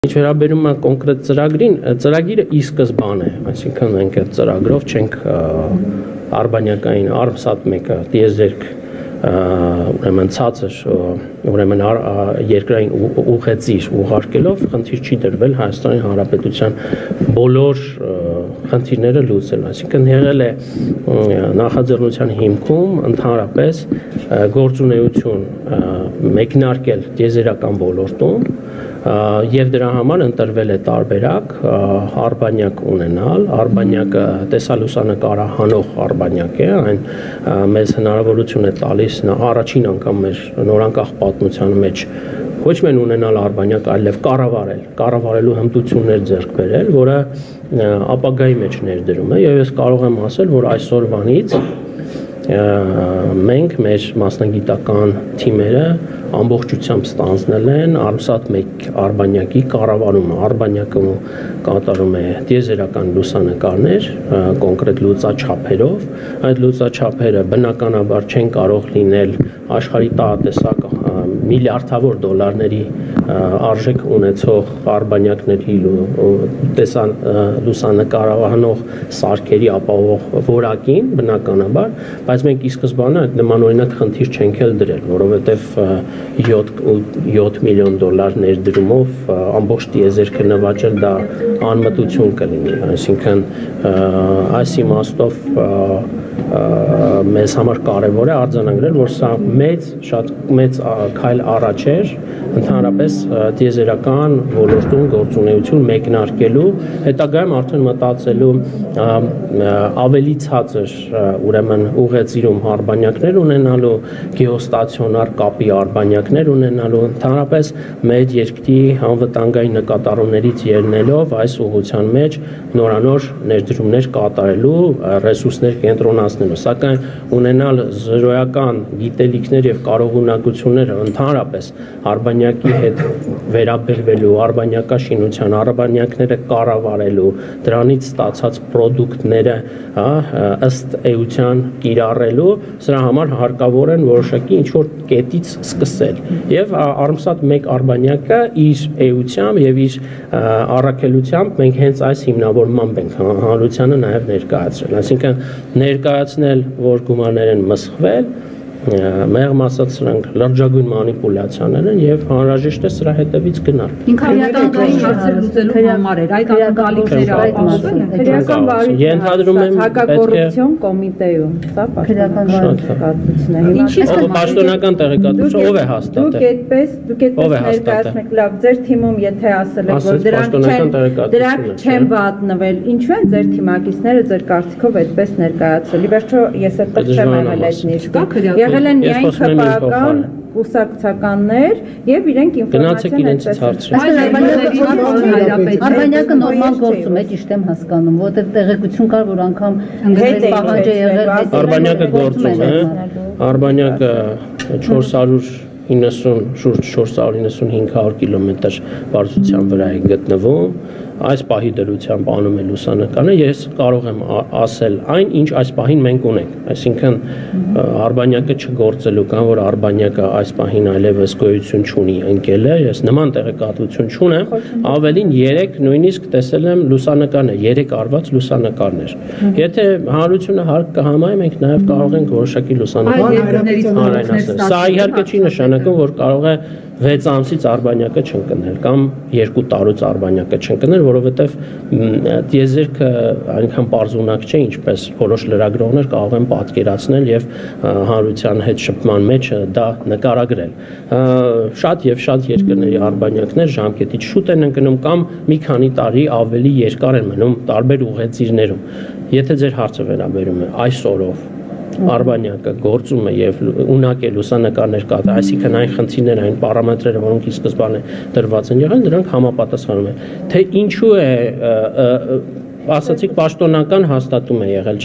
Ինչ վերաբերում է կոնկրետ ծրագրին, ծրագիրը ի սկզբան է, այսինքն մենք այդ ծրագրով չենք արբանյակային արմսատ մեկը տիեզերք ուրեմն ցածր ուրեմն երկրային ուղեցիր ուղարկելով խնդիր չի դրվել Հայաստանի Հանրապետության բոլոր խնդիրները լուծել, այսինքն եղել է նախաձեռնության հիմքում ընդհանրապես գործունեություն մեկնարկել տիեզերական ոլորտում եւ դրա համար ընտրվել է տարբերակ արբանյակ ունենալ, արբանյակը տեսալուսանկարահանող արբանյակ է, այն մեզ հնարավորություն է տալիս առաջին անգամ մեր նորանկախ պատմության մեջ ոչ միայն ունենալ արբանյակ, այլև կառավարելու հմտություններ ձեռք բերել, որը ապագայի մեջ ներդրում է եւ ես կարող եմ ասել, որ այսօրվանից մենք մեր մասնագիտական թիմերը ամբողջությամբ ստանձնել են արմսատ մեկ արբանյակի կառավարումը, արբանյակը կատարում է տիեզերական լուսանկարներ կոնկրետ լուծաչափերով, այդ լուծաչափերը բնականաբար չեն կարող լինել աշխարհի տարատեսակ միլիարդավոր դոլարների արժեք ունեցող արբանյակների լուսանկարահանող սարքերի ապահովող որակին բնականաբար, բայց մենք ի սկզբանե այդ նմանօրինակ խնդիր չենք էլ դրել, որովհետև 7 միլիոն դոլար ներդրումով ամբողջ տիեզերքը նվաճել դա անմտություն կլինի, այսինքն այս իմաստով մեզ համար կարևոր է արձանագրել, որ սա շատ մեծ քայլ առաջ էր ընդհանրապես տիեզերական ոլորտում գործունեություն մեկնարկելու, հետագայում արդեն մտածելու ավելի ցածր ուրեմն ուղեծիրում արբանյակներ ունենալու, գեոստացիոնար կապի արբանյակներ ունենալու, ընդհանրապես մեր երկրի անվտանգային նկատառումներից ելնելով այս ուղղության մեջ նորանոր ներդրումներ կատարելու, ռեսուրսներ կենտրոնացնելու, սակայն ունենալ զրոյական գիտելիքներ եւ կարողունակություններ ընդհանրապես արբանյակի հետ վերաբերվելու, արբանյակաշինության, արբանյակները կառավարելու, դրանից ստացած պրոդուկտները ըստ էության կիրառելու, սրա համար հարկավոր են որոշակի ինչ-որ կետից սկսել եւ արմսատ մեկ արբանյակը իր էությամբ եւ իր առաքելությամբ մենք հենց այս հիմնավորմամբ ենք հանրությանը նաեւ ներկայացրել, այսինքն ներկայացնել, որ գումարներ են մսխվել, մեղմ ասած սրանք լրջագույն մանիպուլյացիաներ են եւ անհրաժեշտ է սրա հետևից գնալ։ Ինքնավստահության հարցեր լուծելու համար էր, այդ ակնկալիքները ապահովել են։ Քրեական բարի հակակոռուպցիոն կոմիտեում, սա պաշտոնական տեղեկատվություն ով է հաստատել։ Դուք այդպես ներկայացնեք, լավ, ձեր թիմում եթե ասել եք, որ դրանք չեն վատնվել, ինչու են ձեր թիմակիցները ձեր կարծիքով այդպես ներկայացրել։ Ի վերջո ես այդտեղ չեմ եղել այդ նիստում։ Եղել են միայն քպական կուսակցականներ եւ իրենք ինֆորմացիան Արբանյակը նորմալ գործում է, ճիշտ եմ հասկանում, որովհետեւ տեղեկություն կար, որ անգամ պահանջ է եղել Արբանյակը գործում է, Արբանյակը 495 կիլոմետր բարձրության վրա է գտնվում, այս պահի դրությամբ անում է լուսանկարը, ես կարող եմ ասել այն, ինչ այս պահին մենք ունենք, այսինքն արբանյակը չգործելու կամ որ արբանյակը այս պահին այլևս գոյություն չունի ընկել է, ես նման տեղեկատվություն չունեմ, ավելին 3 նույնիսկ տեսել եմ լուսանկարներ, 3 արված լուսանկարներ։ Եթե հանրությունը հարկ կհամայի, մենք նաև կարող ենք որոշակի լուսանկարներ հանրայնացնել։ Սա իհարկե չի նշանակում, որ կարող է 6 ամսից արբանյակը չընկնել կամ 2 տարուց արբանյակը չընկնել, որովհետև տիեզերքը այնքան պարզունակ չէ, ինչպես որոշ լրագրողներ կարող են պատկերացնել եւ հանրության հետ շփման մեջ դա նկարագրել։ Շատ եւ շատ երկրների արբանյակներ ժամկետից շուտ են ընկնում կամ մի քանի տարի ավելի երկար են մնում տարբեր ուղեծիրներում։ Եթե ձեր հարցը վերաբերում է այսօրով արբանյակը գործում է եւ ունակ է լուսանկարներ կատարել, այսինքն այն խնդիրները, այն պարամետրերը, որոնք ի սկզբանե դրված են եղել, դրանք համապատասխանում են։ Թե ինչու է ասացիք պաշտոնական հաստատում է եղել, չէ՞,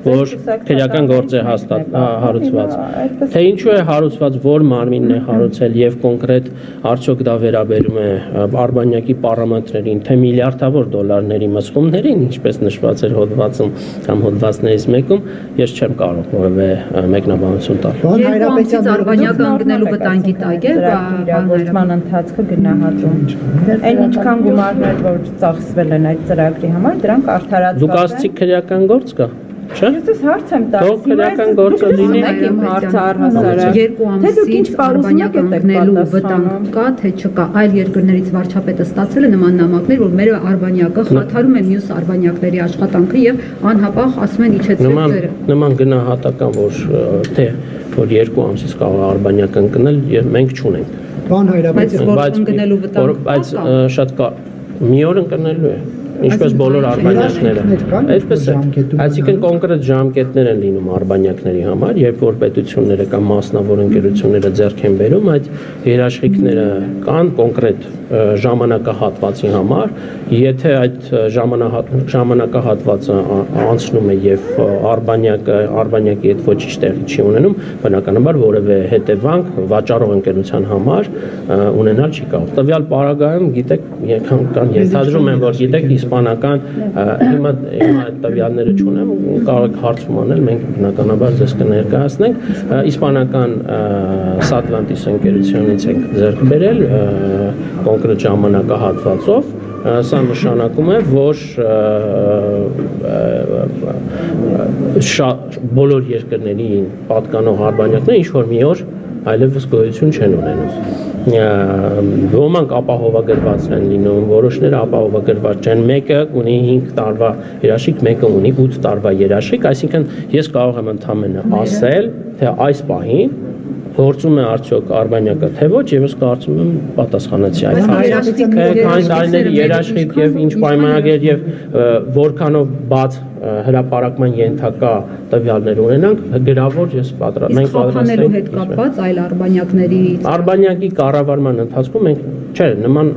որ քրեական գործ է հարուցված։ Թե ինչու է հարուցված, որ մարմինն է հարուցել եւ կոնկրետ արդյոք դա վերաբերում է Արբանյակի պարամետրերին, թե միլիարդավոր դոլարների մսխումներին, ինչպես նշված էր հոդվածում կամ հոդվածներից մեկում, ես չեմ կարող որևէ մեկնաբանություն տալ։ Երկու Արբանյակը ընկնելու վտանգի տակ է իրավիճման ընթացքը գնահատում։ Այն ինչքան գումարներ որ ծախսվել են այդ ծրագրի համար, դրանք արդարացված են։ Դուք ասացիք քրեական գործ կա։ Չէ՞։ Ես հարց եմ տալիս։ Թող քրեական գործը լինի իմ հարցը առհասարակ։ Երկու ամսից Արբանյակը ընկնելու վտանգ կա, թե չկա։ Այլ երկրներից վարչապետը ստացել է նման նամակներ, որ մեր Արբանյակը խաթարում է մյուս Արբանյակների աշխատանքը եւ անհապաղ ասում են իջեցրեք ձերը։ Նման գնահատական որ երկու ամսից կարող է Արբանյակը ընկնել, մենք չունենք։ Բան Հայրապետյան, բայց ընկնելու վտանգ կա։ Բայց շատ մի օր ընկնելու է։ Ինչպես բոլոր արբանյակները։ Այդպես է։ Այսինքն կոնկրետ ժամկետներ են լինում արբանյակների համար, երբ որ պետությունները կամ մասնավոր ընկերությունները ձեռք են բերում այդ երաշխիքները կան կոնկրետ ժամանակահատվածի համար, եթե այդ ժամանակահատվածը անցնում է եւ արբանյակի հետ ոչինչ տեղի չի ունենում, բնականաբար որևէ հետևանք վաճառող ընկերության համար ունենալ չի կարող։ Տվյալ պարագայում գիտեք, կան ենթադրում եմ, որ գիտեք իսպանական հիմա այդ տվյալները չունեմ, կարող եք հարցում անել, մենք բնականաբար ձեզ կներկայացնենք, իսպանական Satlantis ընկերությունից ենք ձեռք բերել կոնկրետ ժամանակահատվածով, սա նշանակում է, որ բոլոր երկրներին պատկանող արբանյակները ինչ-որ մի օր այլևս գոյություն չեն ունենում։ Ոմանք ապահովագրված են լինում, որոշները ապահովագրված չեն, մեկը ունի 5 տարվա երաշխիք, մեկը ունի 8 տարվա երաշխիք, այսինքն ես կարող եմ ընդհանրապես ասել, թե այս պահին գործում է արդյոք Արբանյակը, թե ոչ, եւ ես կարծում եմ պատասխանեցի այդ քանի տարիների երաշխիք եւ ինչ պայմանագրեր եւ որքանով բաց հրապարակման ենթակա տվյալներ ունենանք, գրավոր ես մենք պատրաստենք հետ կապված այլ արբանյակների Արբանյակի կառավարման ընթացքում մենք չէ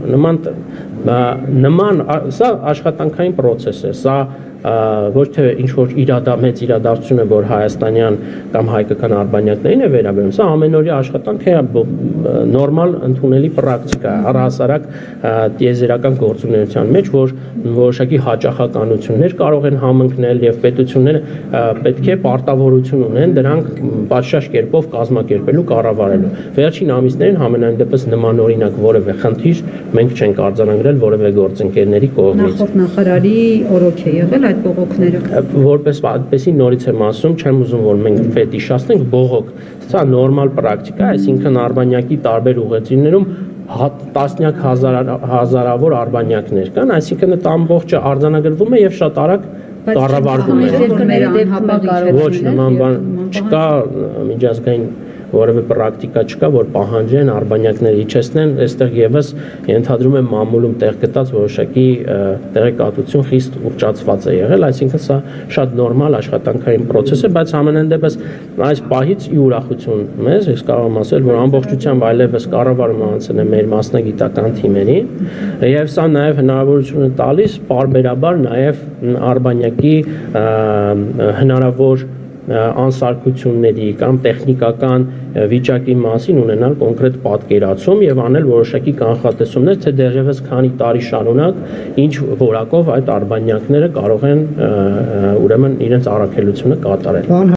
նման սա աշխատանքային process է, սա ոչ թե ինչ որ մեծ իրադարձություն է, որ հայաստանյան կամ հայկական արբանյակներին է վերաբերում, սա ամենօրյա աշխատանք է, նորմալ ընդունելի պրակտիկա է, առհասարակ տիեզերական գործունեության մեջ, որ որոշակի հաճախականություններ կարող են համընկնել եւ պետությունները պետք է պարտավորություն ունեն դրանք պատշաճ կերպով կազմակերպելու, կառավարելու։ Վերջին ամիսներին համենայն դեպս նմանօրինակ որևէ խնդիր մենք չենք արձանագրել որևէ գործընկերների կողմից։ Նախորդ նախարարի օրոք է եղել այդ բողոքները։ Որպես այդպեսի նորից եմ ասում, չեմ ուզում որ մենք ֆետիշացնենք բողոք։ Սա նորմալ պրակտիկա է, այսինքն Արբանյակի տարբեր ուղեծիրներում տասնյակ հազարավոր արբանյակներ կան, այսինքն այդ ամբողջը արձանագրվում է եւ շատ արագ կառավարվում է։ Ոչ նման բան չկա միջազգային որևէ պրակտիկա չկա, որ պահանջեն արբանյակները իջեցնեն, այստեղ եւս ենթադրում եմ մամուլում տեղ գտած որոշակի տեղեկատվություն խիստ ուռճացված է եղել, այսինքն սա շատ նորմալ աշխատանքային process է, բայց ամենայն դեպս այս պահից ի ուրախություն մեզ, ես կարող եմ ասել, որ ամբողջությամբ այլևս կառավարումը անցել է մեր մասնագիտական թիմերին, եւ սա նաեւ հնարավորություն է տալիս պարբերաբար նաեւ Արբանյակի հնարավոր անսարքությունների կամ տեխնիկական վիճակի մասին ունենալ կոնկրետ պատկերացում եւ անել որոշակի կանխատեսումներ, թե դեռևս քանի տարի շարունակ ինչ որակով այդ արբանյակները կարող են ուրեմն իրենց առաքելությունը կատարել։